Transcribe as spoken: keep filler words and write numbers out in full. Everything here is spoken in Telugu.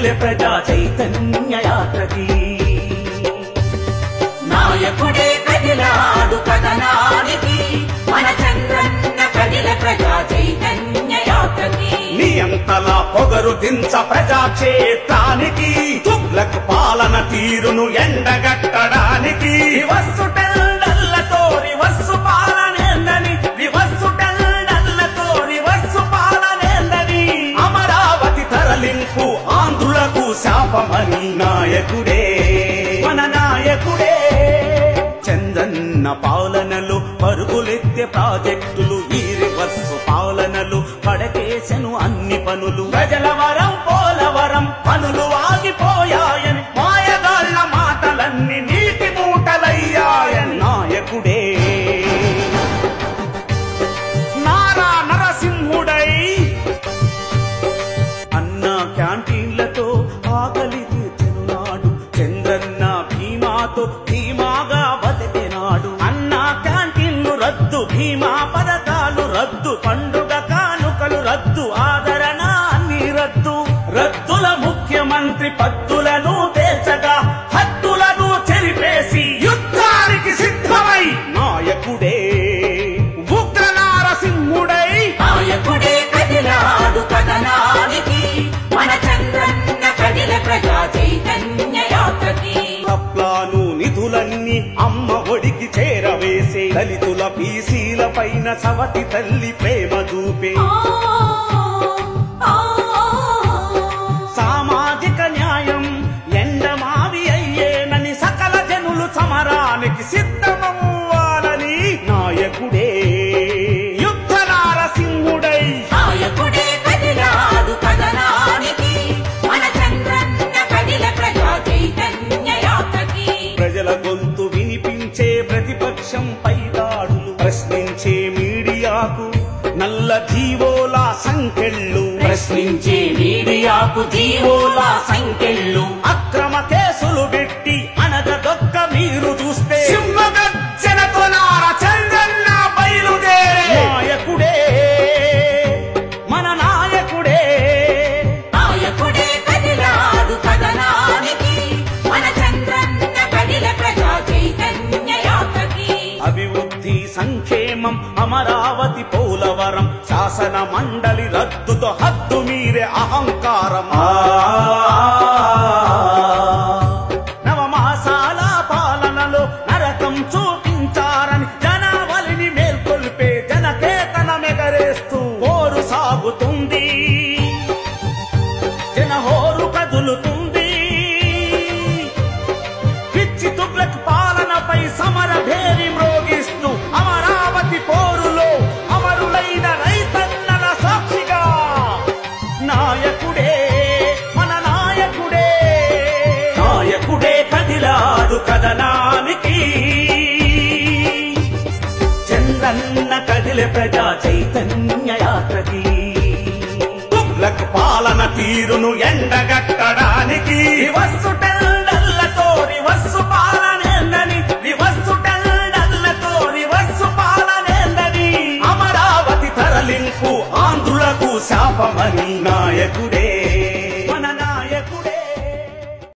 కదిలే ప్రజా చైతన్య యాత్రకి నాయకుడే కదిలాడు కథనానికి మన చంద్రన్న కదిలే ప్రజా చైతన్య యాత్రకి నియంతలా పొగరు దించ ప్రజాక్షేత్రానికి తుగ్లక్ పాలన తీరును ఎండగట్టడానికి వివస్సు టెండర్లతో రివస్సు పాలనేందని వివస్సు టెండర్లతో రివస్సు పాలనేందని అమరావతి తరలింపు ఆంధ్రులకు శాపమని నాయకుడే మన నాయకుడే చంద్రన్న పాలనలో పరుగులెత్తే ప్రాజెక్టులు ఈ రివర్సు పాలనలు పడకేసెను అన్ని పనులు ప్రజల వరం పోలవరం పనులు ఆగిపోయాయని మాయగాళ్ల మాటలన్నీ నీటి మూటలయ్యాయని నాయకుడే నారా నరసింహుడై అన్న క్యాంటీన్లతో ఆకలి తీర్చెను నాడు చంద్రన్న భీమాతో ధీమాగా బతికినాడు అన్న క్యాంటీన్లు రద్దు భీమా పథకాలు రద్దు పండుగ కానుకలు రద్దు ఆదరణ అన్ని రద్దు రద్దుల ముఖ్యమంత్రి పద్దులను తీర్చగా హద్దులను చెరిపేసి యుద్ధానికి సిద్ధమై నాయకుడే ఉగ్ర నారసింహుడై నాయకుడే కదిలాడు కథనానికి మన చంద్రన్న కదిలే ప్రజా చైతన్య యాత్రకి కప్లాను నిధులన్నీ అమ్మ ఒడికి చేరవేసే దళితుల బీసీల పైన సవతి తల్లి ప్రేమ చూపే సామాజిక న్యాయం ఎండమావి అయ్యేనని సకల జనులు సమరానికి సిద్ధమవ్వాలని నాయకుడే యుద్ధ నారసింహుడై నాయకుడే కదిలాడు కథనానికి మన చంద్రన్న కదిలే ప్రజా చైతన్య యాత్రకి ప్రజల గొంతు వినిపించే ప్రతిపక్షం పై దాడులు ప్రశ్నించే మీడియాకు నల్ల జీవోల సంకెళ్ళు ప్రశ్నించే మీడియాకు జీవోల సంకెళ్ళు అక్రమ కేసులు పెట్టి అనగదొక్క మీరు చూస్తే సింహగర్జనతో నార చంద్రన్న బయలుదేరే నాయకుడే మన నాయకుడే నాయకుడే కదిలాడు కథనానికి మన చంద్రన్న కదిలే ప్రజా చైతన్య యాత్రకి అభివృద్ధి సంక్షేమం అమరావతి పోలవరం శాసన మండలి రద్దుతో హద్దు మీరే అహంకారం నవమాసాల పాలనలో నరకం చూపించారని జనావళిని మేల్కొల్పే జనకేతన మెగరేస్తూ పోరు సాగుతుంది జనహోరు కదులుతుంది పిచ్చి తుగ్లక్ పాలనపై సమర భేరి మ్రోగిస్తూ అమరావతి పోరులో అమరులైన రైతన్నల సాక్షిగా నాయకుడే మన నాయకుడే నాయకుడే కదిలాడు కథనానికి చంద్రన్న కదిలే ప్రజా చైతన్య యాత్రకి తుగ్లక్ పాలన తీరును ఎండగట్టడానికి వివస్సు టెండర్లతో రివస్సు పాలనేందని వివస్సు టెండర్లతో రివస్సు పాలనేందని అమరావతి తరలింపు ఆంధ్రులకు శాపమని నాయకుడే